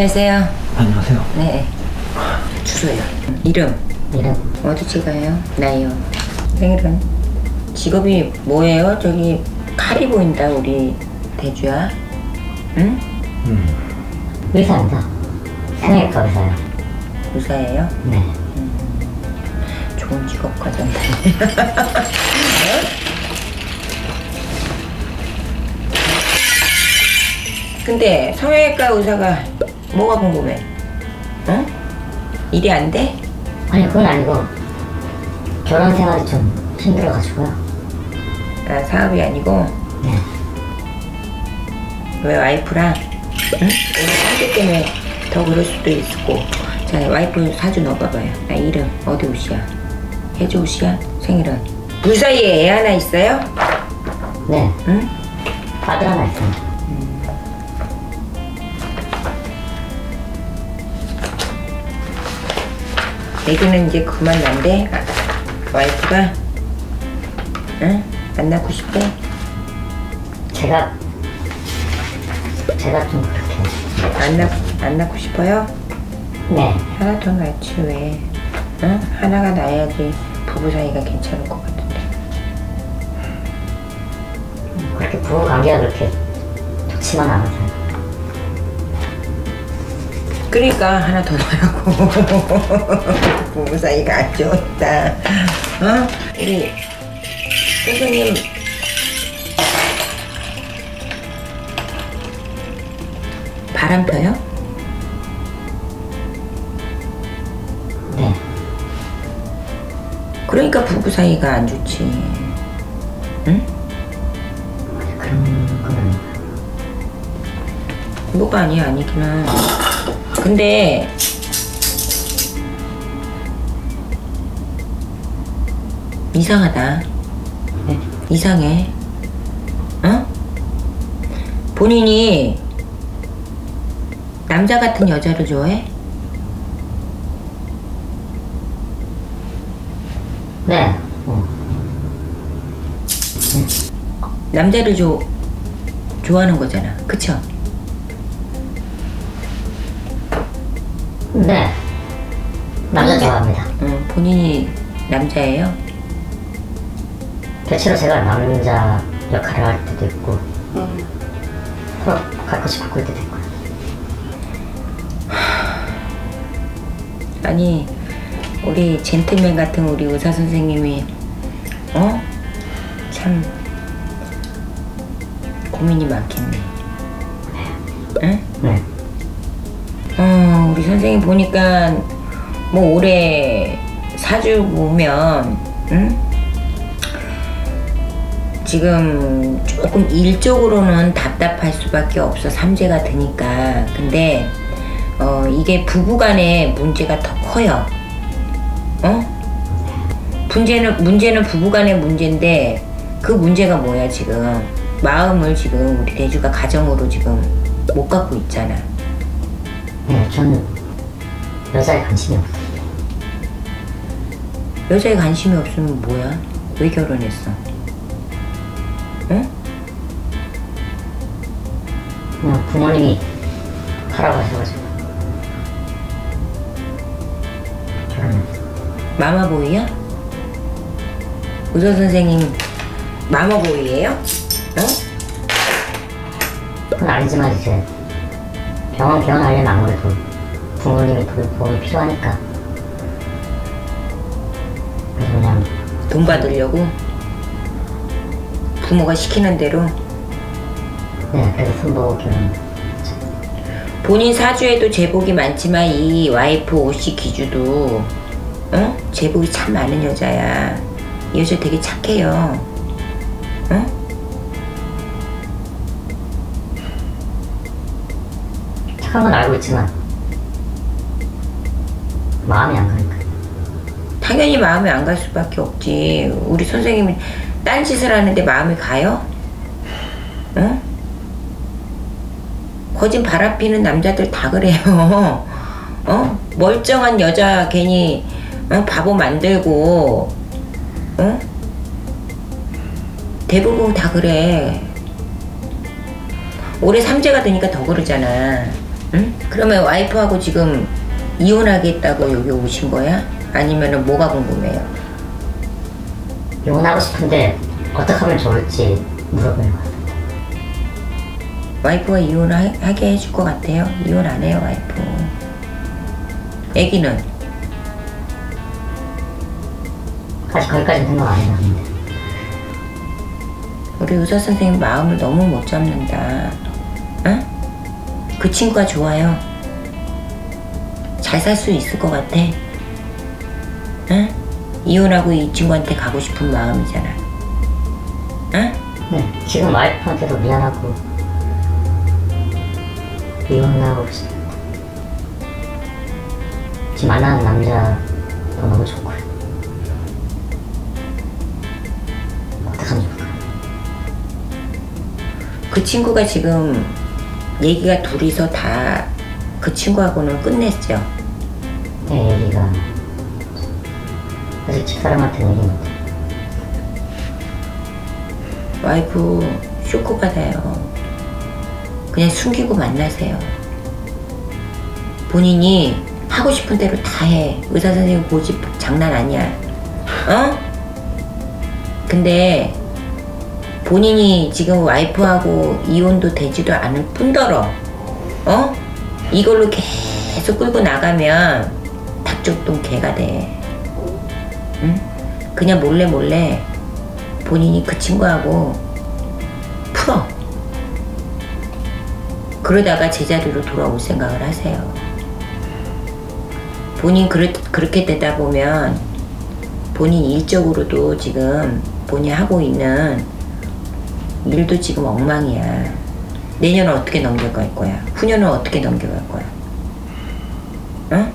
안녕하세요. 안녕하세요. 네. 주소요. 이름. 어디 찍어요? 나이요. 생일은? 직업이 뭐예요? 저기 칼이 보인다 우리 대주야. 응? 의사입니다. 생일과 의사요. 의사예요? 네. 좋은 직업 가졌네. 근데 성형외과 의사가 뭐가 궁금해? 응? 일이 안 돼? 아니 그건 아니고 결혼 생활이 좀 힘들어가지고요. 아, 사업이 아니고? 네. 왜 와이프랑? 응? 우리 상대 때문에 더 그럴 수도 있고. 자, 와이프 사주 넣어봐봐요. 나 이름 어디 옷이야? 해주 옷이야? 생일은? 그 사이에 애 하나 있어요? 네. 응? 아들 하나 있어요. 애기는 이제 그만 난대? 와이프가? 응? 안 낳고 싶대? 제가 좀 그렇게. 안 낳고 싶어요? 네. 하나 더 낳지 왜? 응? 하나가 낳아야지 부부 사이가 괜찮을 것 같은데. 그렇게 부부 관계가 그렇게 좋지만 않아서요. 그러니까 하나 더 넣으라고. 부부 사이가 안 좋다. 어? 우리 선생님 바람 펴요? 네. 그러니까 부부 사이가 안 좋지. 응? 그런 건 아니고. 뭐가 아니야 아니기는. 근데 이상하다. 네? 이상해. 어? 본인이 남자 같은 여자를 좋아해? 네. 남자를 좋아하는 거잖아. 그쵸? 네. 남자 좋아합니다. 응, 본인이 남자예요? 대체로 제가 남자 역할을 할 때도 있고 서로 가끔씩 바꿀 때도 있고. 아니 우리 젠틀맨 같은 우리 의사 선생님이 참 고민이 많겠네. 응? 네. 우리 선생님 보니까 뭐 올해 사주 보면 응? 지금 조금 일적으로는 답답할 수밖에 없어. 삼재가 드니까. 근데 이게 부부간의 문제가 더 커요. 문제는 부부간의 문제인데 그 문제가 뭐야 지금. 마음을 지금 우리 대주가 가정으로 지금 못 갖고 있잖아. 네, 저는 여자에 관심이 없어요. 여자에 관심이 없으면 뭐야? 왜 결혼했어? 응? 그냥 부모님이 하라고 하셔가지고 결혼했어요. 마마보이야? 의사 선생님 마마보이예요? 그건 아니지만 이제 병원 개원하려면 아무래도 부모님이 도움이 필요하니까 그래서 그냥 돈 받으려고? 부모가 시키는 대로? 네, 그래서 손보고 결혼. 본인 사주에도 제복이 많지만 이 와이프 오씨 기주도 제복이 참 많은 여자야. 이 여자 되게 착해요. 착한 건 알고 있지만 마음이 안 가니까. 당연히 마음이 안 갈 수밖에 없지. 우리 선생님이 딴짓을 하는데 마음이 가요? 거진 바람피는 남자들 다 그래요. 멀쩡한 여자 괜히 바보 만들고 대부분 다 그래. 올해 삼재가 되니까 더 그러잖아. 응? 그러면 와이프하고 지금 이혼하겠다고 여기 오신 거야? 아니면은 뭐가 궁금해요? 이혼하고 싶은데 어떻게 하면 좋을지 물어보는 것 같아요. 와이프가 이혼을 하게 해줄 것 같아요? 이혼 안 해요, 와이프. 애기는? 아직 거기까지 생각 안 해봤는데. 우리 의사 선생님 마음을 너무 못 잡는다. 응? 그 친구가 좋아요. 잘 살 수 있을 것 같아. 응? 이혼하고 이 친구한테 가고 싶은 마음이잖아. 응? 네, 지금 와이프한테도 미안하고 이혼하고 싶어요. 지금 만나는 남자도 너무 좋고요. 어떡하면 좋을까? 그 친구가 지금 얘기가 둘이서 다 그 친구하고는 끝냈죠. 네, 얘기가 아직 집사람한테 얘기 못해요. 와이프 쇼크 받아요. 그냥 숨기고 만나세요. 본인이 하고 싶은 대로 다 해. 의사 선생님 고집 장난 아니야. 어? 근데 본인이 지금 와이프하고 이혼도 되지도 않을 뿐더러 어? 이걸로 계속 끌고 나가면 닭죽동 개가 돼. 응? 그냥 몰래 본인이 그 친구하고 풀어. 그러다가 제자리로 돌아올 생각을 하세요. 본인 그렇게 되다 보면 본인 일적으로도 지금 본인이 하고 있는 일도 지금 엉망이야. 내년은 어떻게 넘겨갈 거야? 후년은 어떻게 넘겨갈 거야? 응?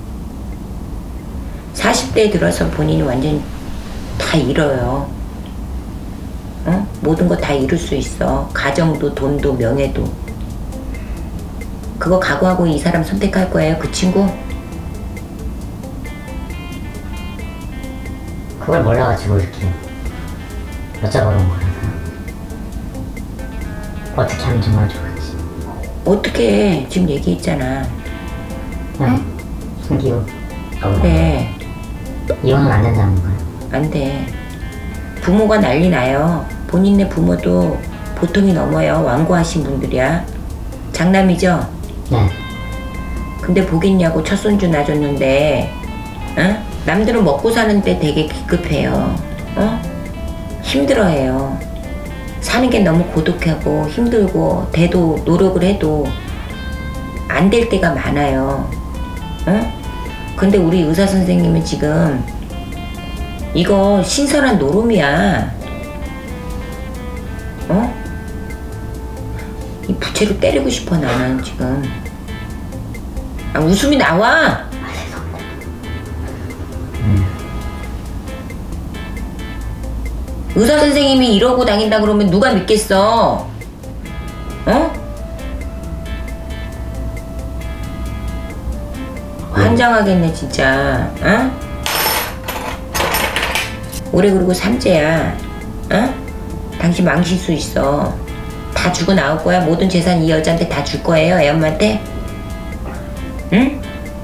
40대에 들어서 본인이 완전 다 잃어요. 어? 모든 거 다 잃을 수 있어. 가정도, 돈도, 명예도. 그거 각오하고 이 사람 선택할 거예요, 그 친구? 그걸 몰라가지고 이렇게 여쭤보는 거라서 어떻게 하면 정말 좋을지. 어떻게 해? 지금 얘기했잖아. 그냥 숨기고 그래. 이혼은 안 된다는 거예요. 안 돼. 부모가 난리 나요. 본인네 부모도 보통이 넘어요. 완고하신 분들이야. 장남이죠? 네. 근데 보겠냐고 첫 손주 놔줬는데 어? 남들은 먹고 사는데 되게 기급해요. 어? 힘들어해요. 사는 게 너무 고독하고 힘들고 돼도 노력을 해도 안 될 때가 많아요. 어? 근데 우리 의사 선생님은 지금 이거 신선한 노름이야. 어? 이 부채로 때리고 싶어 나는 지금. 아, 웃음이 나와. 의사 선생님이 이러고 다닌다 그러면 누가 믿겠어? 어? 환장하겠네 진짜. 어? 올해 그리고 삼재야. 어? 당신 망칠 수 있어. 다 주고 나올 거야. 모든 재산 이 여자한테 다 줄 거예요. 애 엄마한테. 응?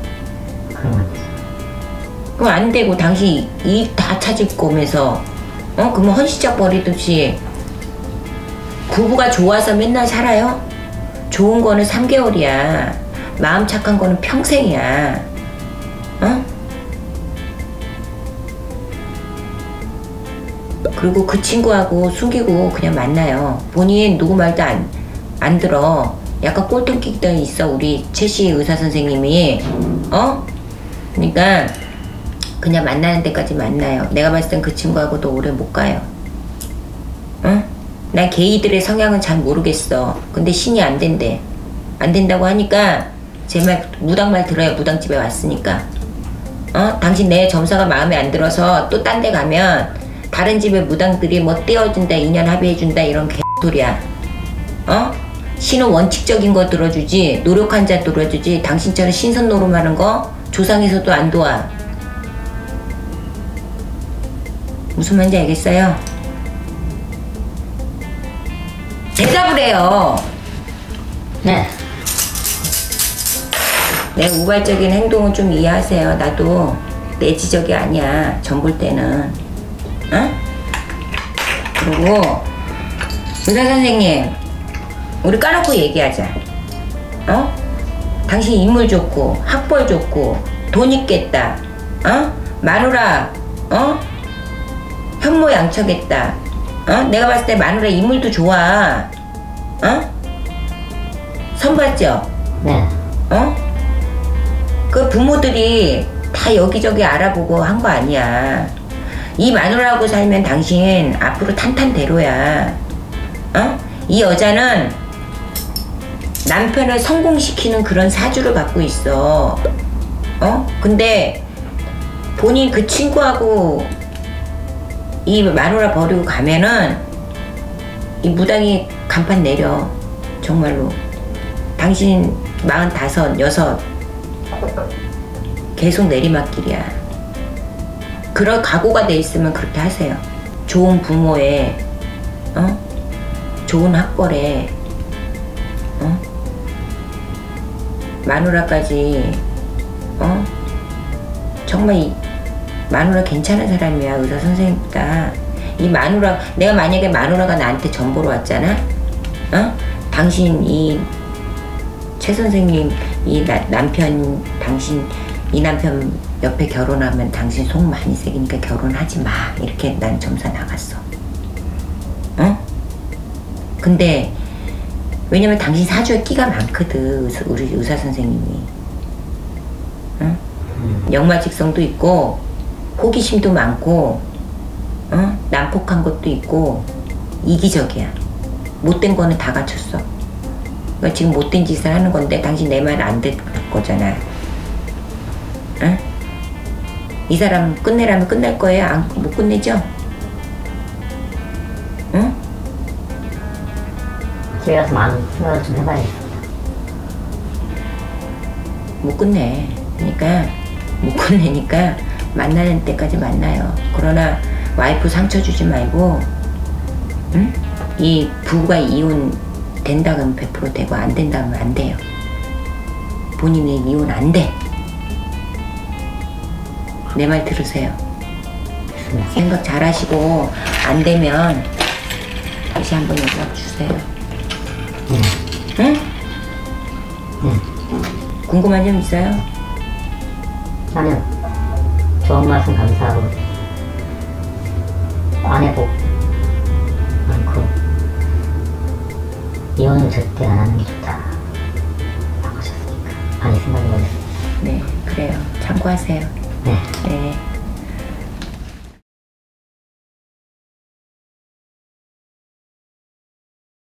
그럼 안 되고 당신 일 다 찾을 거면서 어? 그러면 헌시작 버리듯이 부부가 좋아서 맨날 살아요? 좋은 거는 3개월이야. 마음 착한 거는 평생이야. 어? 그리고 그 친구하고 숨기고 그냥 만나요. 본인 누구 말도 안 들어. 약간 꼴통끼도 있어 우리 최씨 의사 선생님이. 어? 그러니까 그냥 만나는 데까지 만나요. 내가 봤을 땐 그 친구하고도 오래 못 가요. 응? 난 게이들의 성향은 잘 모르겠어. 근데 신이 안 된대. 안 된다고 하니까 제 말 무당말 들어요. 무당집에 왔으니까. 어? 당신 내 점사가 마음에 안 들어서 또 딴 데 가면 다른 집의 무당들이 뭐 떼어준다, 인연 합의해준다 이런 개소리야. 어? 신은 원칙적인 거 들어주지, 노력한 자 들어주지, 당신처럼 신선 노름하는 거 조상에서도 안 도와. 무슨 말인지 알겠어요? 대답을 해요. 네. 내 우발적인 행동은 좀 이해하세요. 나도 내지적이 아니야. 전 볼 때는. 어? 그리고 의사 선생님, 우리 까놓고 얘기하자. 어? 당신 인물 좋고 학벌 좋고 돈 있겠다. 어? 마누라 현모양처겠다. 내가 봤을 때 마누라 인물도 좋아. 선 봤죠? 네. 그 부모들이 다 여기저기 알아보고 한 거 아니야. 이 마누라하고 살면 당신 앞으로 탄탄대로야. 이 여자는 남편을 성공시키는 그런 사주를 갖고 있어. 근데 본인 그 친구하고 이 마누라 버리고 가면은 이 무당이 간판 내려. 정말로. 당신 45, 6 계속 내리막길이야. 그럴 각오가 돼 있으면 그렇게 하세요. 좋은 부모에 좋은 학벌에 마누라까지 정말 이 마누라 괜찮은 사람이야. 의사 선생님보다. 이 마누라, 내가 만약에 마누라가 나한테 전 보러 왔잖아. 당신 이 최 선생님 이 남편, 당신 이 남편 옆에 결혼하면 당신 속 많이 새기니까 결혼하지 마. 이렇게 난 점사 나갔어. 근데 왜냐면 당신 사주에 끼가 많거든. 우리 의사 선생님이. 역마직성도 있고 호기심도 많고 난폭한 것도 있고 이기적이야. 못된 거는 다 갖췄어. 그러니까 지금 못된 짓을 하는 건데 당신 내 말 안 듣을 거잖아. 이 사람 끝내라면 끝낼 거예요? 못 끝내죠? 집에 가서 많은 생각을 좀 해봐야겠습니다. 못 끝내. 그러니까 못 끝내니까 만나는 때까지 만나요. 그러나 와이프 상처 주지 말고 이 부부가 이혼 된다 그러면 100% 되고 안 된다 그러면 안 돼요. 본인이 이혼 안 돼. 내 말 들으세요. 생각 잘 하시고 안 되면 다시 한번 연락 주세요. 응? 궁금한 점 있어요? 아니요. 좋은 말씀 감사하고 아내 복 많고 이혼은 절대 안 하는 게 좋다 하셨으니까 많이 생각해보겠습니다. 네, 그래요. 참고하세요. 네. 네.